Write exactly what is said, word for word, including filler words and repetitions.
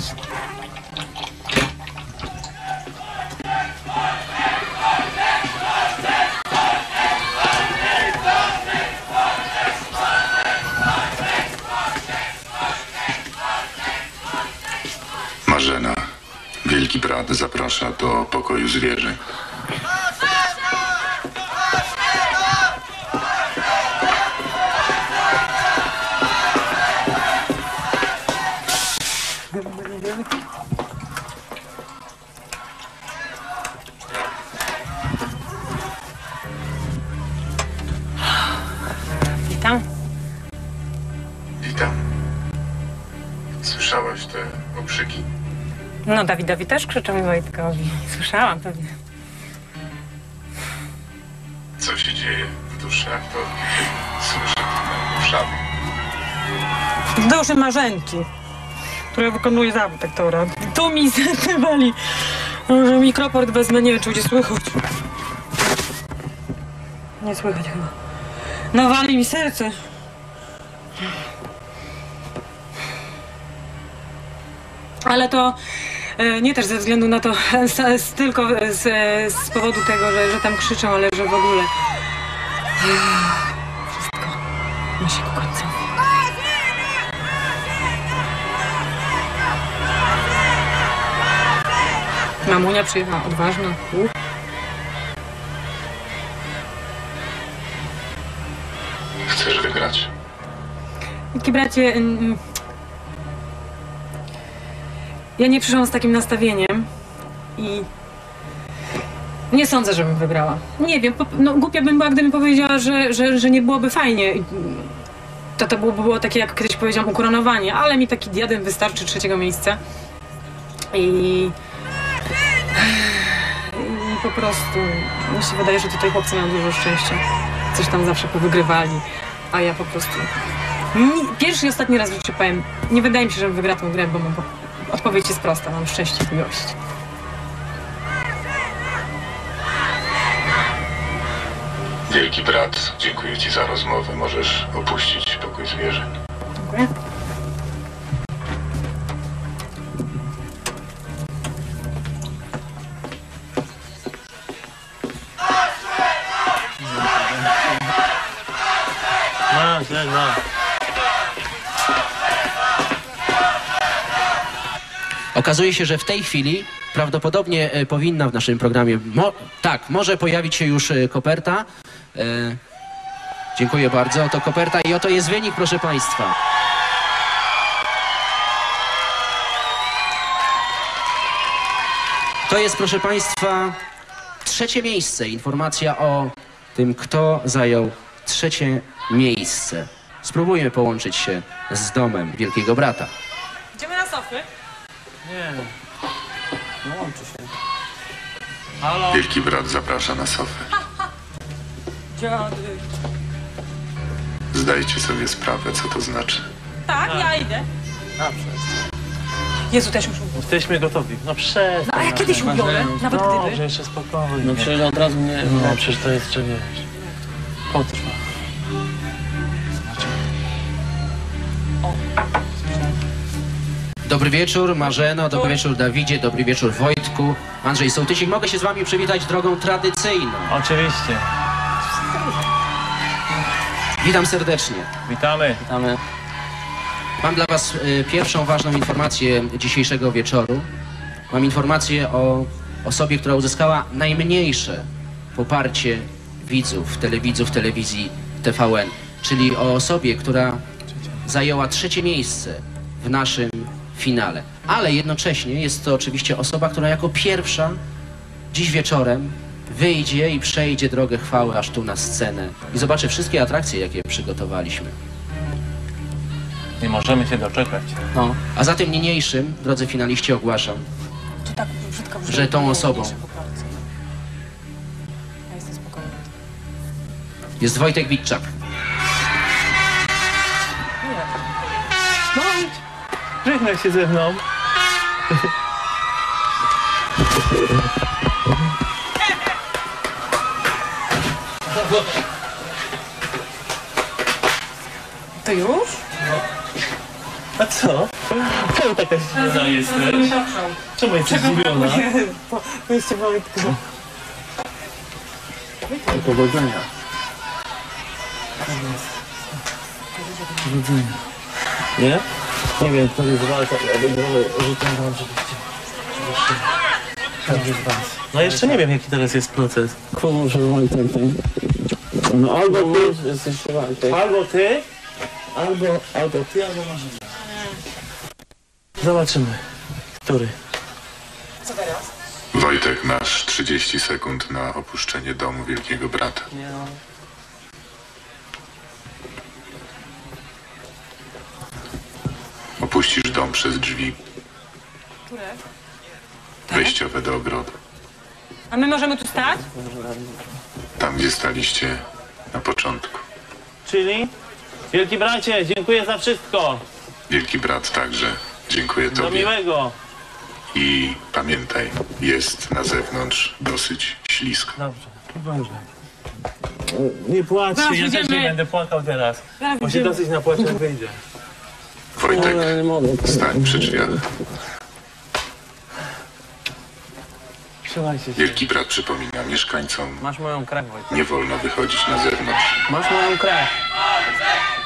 Marzena, wielki brat zaprasza do pokoju zwierzę. Witam. Witam. Słyszałaś te okrzyki? No, Dawidowi też krzyczą i Wojtkowi. Słyszałam pewnie. Co się dzieje w duszach, to słyszę w uszach. W duszy Marzenki, która wykonuje zawód aktora. Tu mi zatywali, że mikroport wezmę, nie wiem, czy będzie słychać. Nie słychać chyba. No, wali mi serce. Ale to e, nie też ze względu na to, z, z, tylko z, z powodu tego, że, że tam krzyczą, ale że w ogóle wszystko ma się ku końcowi. Mamunia przyjechała odważna. Uh. Chcesz wygrać? Wielki bracie, mm, ja nie przyszłam z takim nastawieniem i nie sądzę, żebym wygrała. Nie wiem, no, głupia bym była, gdybym powiedziała, że, że, że nie byłoby fajnie. To to byłoby było takie, jak kiedyś powiedziałam, ukoronowanie, ale mi taki diadem wystarczy trzeciego miejsca. I, i po prostu mi się wydaje, że tutaj chłopcy mają dużo szczęścia. Coś tam zawsze powygrywali, a ja po prostu... Pierwszy i ostatni raz w życiu powiem, nie wydaje mi się, żebym wygrała tę grę, bo mam... Odpowiedź jest prosta, mam szczęście i miłość. Wielki brat, dziękuję ci za rozmowę. Możesz opuścić pokój zwierzę. Dziękuję. Marzena. Okazuje się, że w tej chwili prawdopodobnie e, powinna w naszym programie, mo tak, może pojawić się już e, koperta. E, dziękuję bardzo, oto koperta i oto jest wynik, proszę Państwa. To jest, proszę Państwa, trzecie miejsce. Informacja o tym, kto zajął trzecie miejsce. Spróbujmy połączyć się z domem Wielkiego Brata. Idziemy na sofy? Nie. No łączy się. Halo? Wielki brat zaprasza na sofę. Dziady. Zdajcie sobie sprawę, co to znaczy. Tak, ja idę. A, przestań. Jezu, też już ubiorę. Jesteśmy gotowi. No przestań. No, a ja kiedyś ubiorę, nawet Dobrze, gdyby. jeszcze spokojnie. No przecież od razu nie... No przecież to jest, czy wiesz. Potrwa. Dobry wieczór, Marzeno, dobry wieczór, Dawidzie, dobry wieczór, Wojtku. Andrzej Sołtysik, mogę się z wami przywitać drogą tradycyjną. Oczywiście. Witam serdecznie. Witamy. Witamy. Mam dla was y, pierwszą ważną informację dzisiejszego wieczoru. Mam informację o osobie, która uzyskała najmniejsze poparcie widzów, telewidzów telewizji T V N, czyli o osobie, która zajęła trzecie miejsce w naszym finale. Ale jednocześnie jest to oczywiście osoba, która jako pierwsza dziś wieczorem wyjdzie i przejdzie drogę chwały aż tu na scenę i zobaczy wszystkie atrakcje, jakie przygotowaliśmy. Nie możemy się doczekać. No, a za tym niniejszym, drodzy finaliści, ogłaszam, To tak brzydko brzmi. że tą osobą Ja jestem spokojna. jest Wojtek Witczak. No, żegnaj się ze mną. To już? A co? Czemu taka zdziwiona jesteś? Czemu jesteś zdziwiona? Weźcie Wojtku. Powodzenia. Powodzenia. Nie? Nie wiem, to jest walka, ale życzę wam, żebyście... Każdy z was. No jeszcze nie wiem, jaki teraz jest proces. Pomóż Wojtek. No albo ty jesteś Wojtek. Albo ty, albo, albo ty, albo Marzena. Zobaczymy, który. Wojtek, masz trzydzieści sekund na opuszczenie domu Wielkiego Brata. Nie no. Opuścisz dom przez drzwi Które? wejściowe do ogrodu. A my możemy tu stać? Tam, gdzie staliście na początku. Czyli? Wielki bracie, dziękuję za wszystko. Wielki Brat także dziękuję Do tobie. miłego. I pamiętaj, jest na zewnątrz dosyć ślisko. Dobrze, dobrze. Nie płaczcie, Zaraz ja też idziemy. nie będę płakał teraz. Zaraz Bo się idziemy. dosyć napłaczę, jak wyjdzie. Wojtek, No, nie mogę. stań przy drzwiach. Trzymajcie się. Wielki Brat przypomina mieszkańcom, Masz moją krew, Wojtek. nie wolno wychodzić na zewnątrz. Masz moją krew.